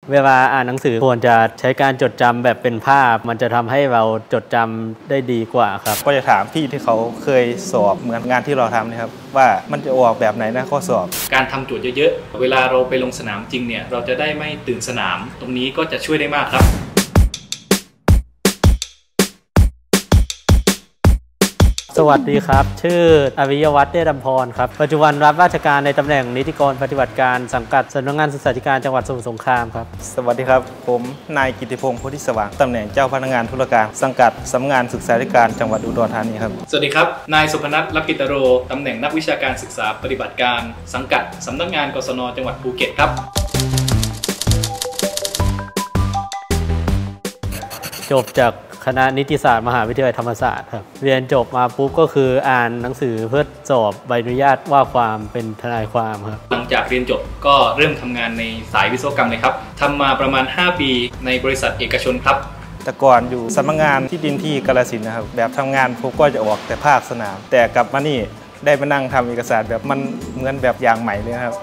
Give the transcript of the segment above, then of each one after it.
เวลาอ่านหนังสือควรจะใช้การจดจำแบบเป็นภาพมันจะทำให้เราจดจำได้ดีกว่าครับก็จะถามพี่ที่เขาเคยสอบเหมือนงานที่เราทำนะครับว่ามันจะออกแบบไหนนะข้อสอบการทำโจทย์เยอะๆเวลาเราไปลงสนามจริงเนี่ยเราจะได้ไม่ตื่นสนามตรงนี้ก็จะช่วยได้มากครับสวัสดีครับชื่ออภิยวัฒน์เดชอำพรครับปัจจุบันรับราชการในตำแหน่งนิติกรปฏิบัติการสังกัดสำนักงานศึกษาธิการจังหวัดสมุทรสงครามครับสวัสดีครับผมนายกิติพงศ์โพธิสว่างตำแหน่งเจ้าพนักงานธุรการสังกัดสำนักงานศึกษาธิการจังหวัดอุดรธานีครับสวัสดีครับนายสุพนัท ลักกิตโรตำแหน่งนักวิชาการศึกษาปฏิบัติการสังกัดสำนักงานกศน.จังหวัดภูเก็ตครับจบจากคณะนิติศาสตร์มหาวิทยาลัยธรรมศาสตร์ครับเรียนจบมาปุ๊บก็คืออ่านหนังสือเพื่อสอบใบอนุญาตว่าความเป็นทนายความครับหลังจากเรียนจบก็เริ่มทำงานในสายวิศวกรรมเลยครับทำมาประมาณ5 ปีในบริษัทเอกชนครับแต่ก่อนอยู่สำนักงานที่ดินที่กาฬสินธุ์นะครับแบบทำงานผมก็จะออกแต่ภาคสนามแต่กลับมานี่ได้มานั่งทำเอกสารแบบมันเหมือนแบบอย่างใหม่เลยครับ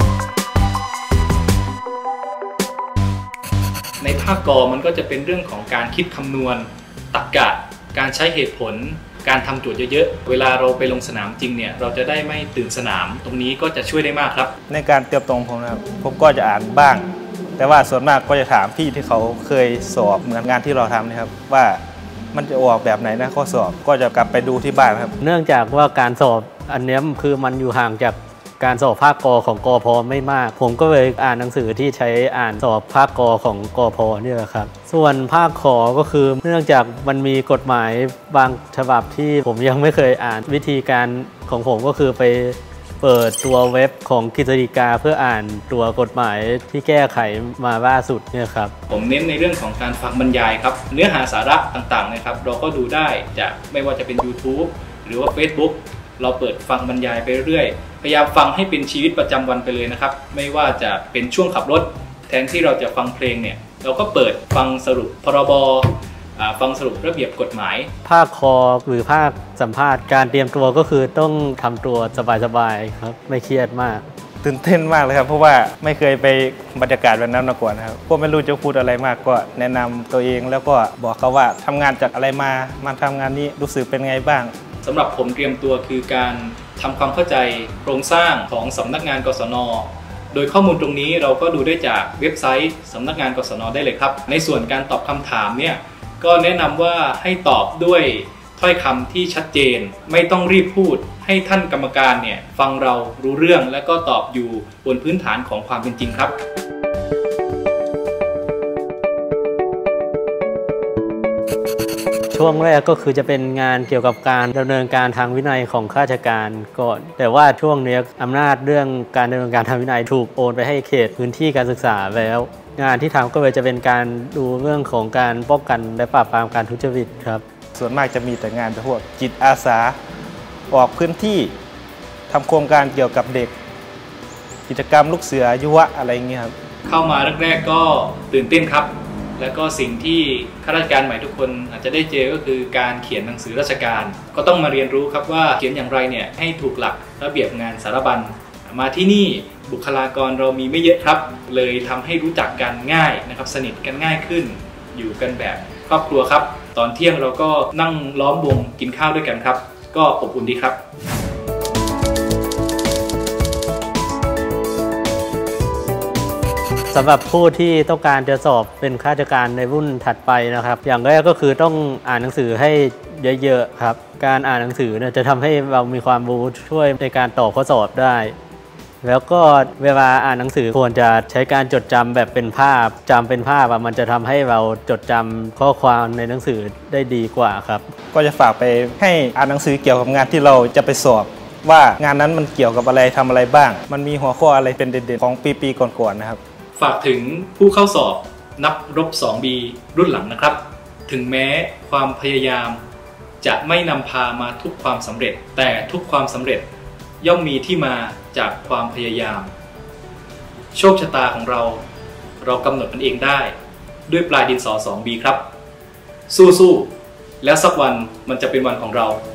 ในภาคกอมันก็จะเป็นเรื่องของการคิดคำนวณตรรกะการใช้เหตุผลการทำโจทย์เยอะๆเวลาเราไปลงสนามจริงเนี่ยเราจะได้ไม่ตื่นสนามตรงนี้ก็จะช่วยได้มากครับในการเตรียมตรงผมนะครับผมก็จะอ่านบ้างแต่ว่าส่วนมากก็จะถามพี่ที่เขาเคยสอบเหมือนงานที่เราทำนะครับว่ามันจะออกแบบไหนนะข้อสอบก็จะกลับไปดูที่บ้านครับเนื่องจากว่าการสอบอันนี้คือมันอยู่ห่างจากการสอบภาคก.ของกพ.ไม่มากผมก็เลยอ่านหนังสือที่ใช้อ่านสอบภาคก.ของกพ.นี่แหละครับส่วนภาคขอก็คือเนื่องจากมันมีกฎหมายบางฉบับที่ผมยังไม่เคยอ่านวิธีการของผมก็คือไปเปิดตัวเว็บของกฤษฎีกาเพื่ออ่านตัวกฎหมายที่แก้ไขมาล่าสุดเนี่ยครับผมเน้นในเรื่องของการฟังบรรยายครับเนื้อหาสาระต่างๆนะครับเราก็ดูได้จากไม่ว่าจะเป็น YouTube หรือว่า Facebook เราเปิดฟังบรรยายไปเรื่อยพยายามฟังให้เป็นชีวิตประจำวันไปเลยนะครับไม่ว่าจะเป็นช่วงขับรถแทนที่เราจะฟังเพลงเนี่ยเราก็เปิดฟังสรุปพรบฟังสรุประเบียบกฎหมายภาคคอหรือภาคสัมภาษณ์การเตรียมตัวก็คือต้องทำตัวสบายๆครับไม่เครียดมากตื่นเต้นมากเลยครับเพราะว่าไม่เคยไปบรรยากาศแบบนั้นมาก่อนนะครับก็ไม่รู้จะพูดอะไรมากก็แนะนำตัวเองแล้วก็บอกเขาว่าทำงานจากอะไรมาทำงานนี้รู้สึกเป็นไงบ้างสำหรับผมเตรียมตัวคือการทำความเข้าใจโครงสร้างของสำนักงานกศน.โดยข้อมูลตรงนี้เราก็ดูได้จากเว็บไซต์สำนักงานกศน.ได้เลยครับในส่วนการตอบคำถามเนี่ยก็แนะนำว่าให้ตอบด้วยถ้อยคำที่ชัดเจนไม่ต้องรีบพูดให้ท่านกรรมการเนี่ยฟังเรารู้เรื่องและก็ตอบอยู่บนพื้นฐานของความเป็นจริงครับช่วงแรกก็คือจะเป็นงานเกี่ยวกับการดำเนินการทางวินัยของข้าราชการก่อนแต่ว่าช่วงนี้อำนาจเรื่องการดำเนินการทางวินัยถูกโอนไปให้เขตพื้นที่การศึกษาแล้วงานที่ทำก็เลยจะเป็นการดูเรื่องของการป้องกันและปราบปรามการทุจริตครับส่วนมากจะมีแต่งานพวกจิตอาสาออกพื้นที่ทำโครงการเกี่ยวกับเด็กกิจกรรมลูกเสือยุวะอะไรเงี้ยครับเข้ามาแรกๆก็ตื่นเต้นครับแล้วก็สิ่งที่ข้าราชการใหม่ทุกคนอาจจะได้เจอก็คือการเขียนหนังสือราชการก็ต้องมาเรียนรู้ครับว่าเขียนอย่างไรเนี่ยให้ถูกหลักระเบียบงานสารบัญมาที่นี่บุคลากรเรามีไม่เยอะครับเลยทำให้รู้จักกันง่ายนะครับสนิทกันง่ายขึ้นอยู่กันแบบครอบครัวครับตอนเที่ยงเราก็นั่งล้อมวงกินข้าวด้วยกันครับก็อบอุ่นดีครับสำหรับผู้ที่ต้องการจะสอบเป็นข้าราชการในรุ่นถัดไปนะครับอย่างแรกก็คือต้องอ่านหนังสือให้เยอะๆครับการอ่านหนังสือเนี่ยจะทำให้เรามีความรู้ช่วยในการตอบข้อสอบได้แล้วก็เวลาอ่านหนังสือควรจะใช้การจดจำแบบเป็นภาพเป็นภาพมันจะทำให้เราจดจำข้อความในหนังสือได้ดีกว่าครับก็จะฝากไปให้อ่านหนังสือเกี่ยวกับงานที่เราจะไปสอบว่างานนั้นมันเกี่ยวกับอะไรทำอะไรบ้างมันมีหัวข้ออะไรเป็นเด่นๆของปีก่อนๆนะครับฝากถึงผู้เข้าสอบนับรบ 2B รุ่นหลังนะครับถึงแม้ความพยายามจะไม่นำพามาทุกความสำเร็จแต่ทุกความสำเร็จย่อมมีที่มาจากความพยายามโชคชะตาของเรากำหนดมันเองได้ด้วยปลายดินสอ 2B ครับสู้ๆแล้วสักวันมันจะเป็นวันของเรา